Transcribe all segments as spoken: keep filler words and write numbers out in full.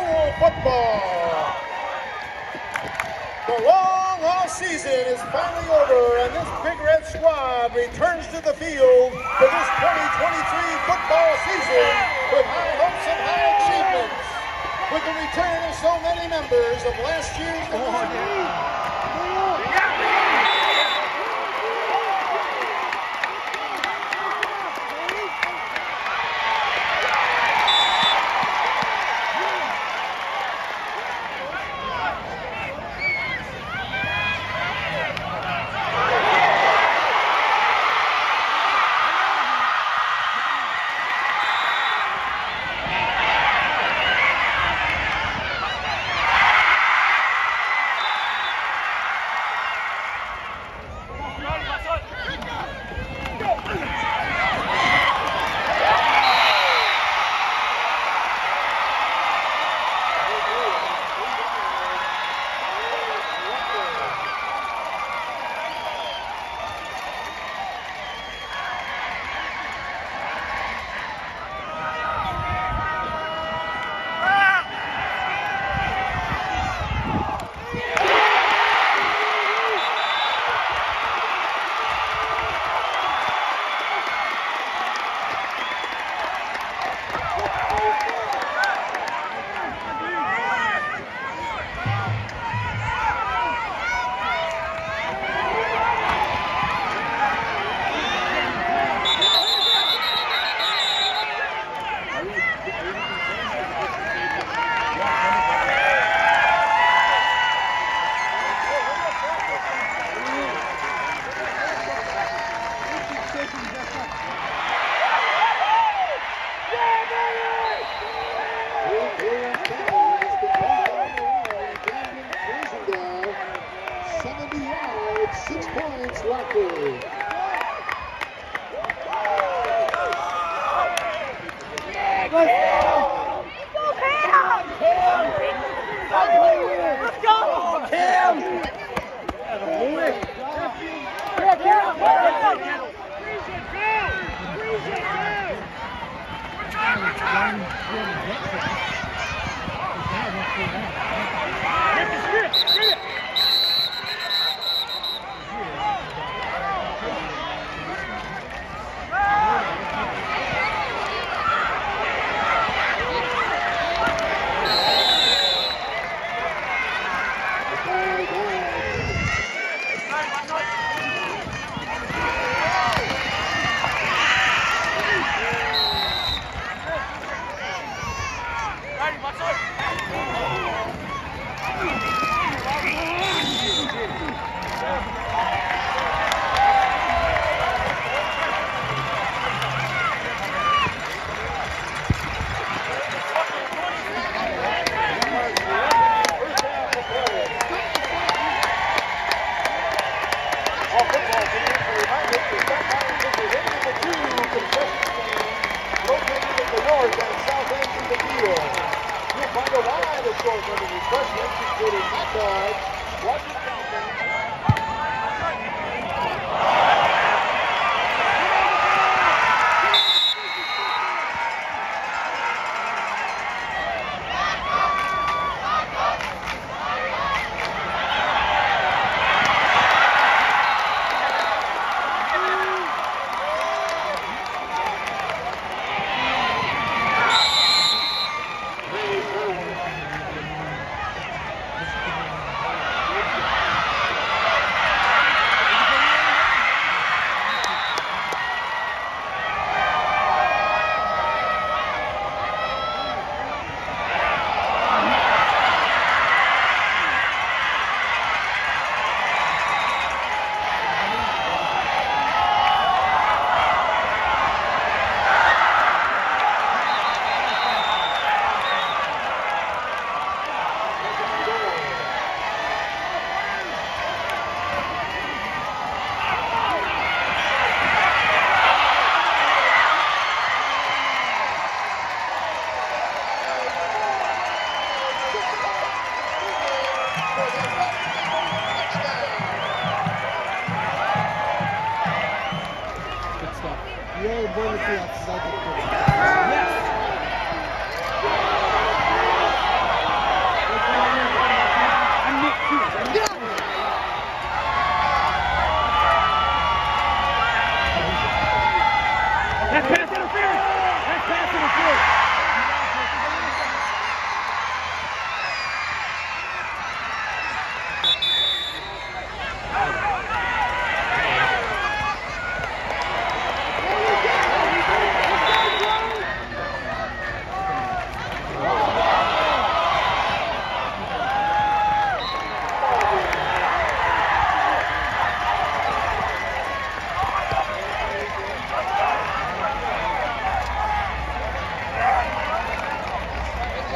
school football. The long off season is finally over, and this Big Red squad returns to the field for this twenty twenty-three football season with high hopes and high achievements. With the return of so many members of last year's division.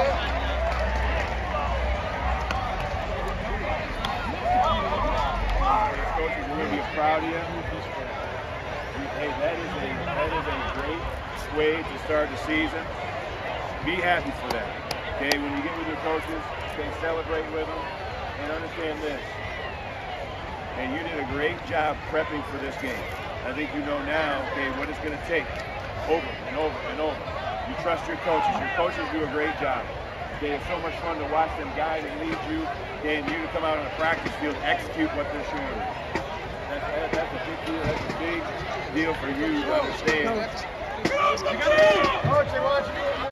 Coaches are going to be proud of you. Hey, that is a that is a great way to start the season. Be happy for that. Okay, when you get with your coaches, okay, celebrate with them, and understand this. And you did a great job prepping for this game. I think you know now, okay, what it's going to take over and over and over. You trust your coaches. Your coaches do a great job. Okay, it's so much fun to watch them guide and lead you, okay, and you to come out on the practice field and execute what they're showing you. That's, that, that's a big deal. That's a big deal for you to understand. Coach, they want you to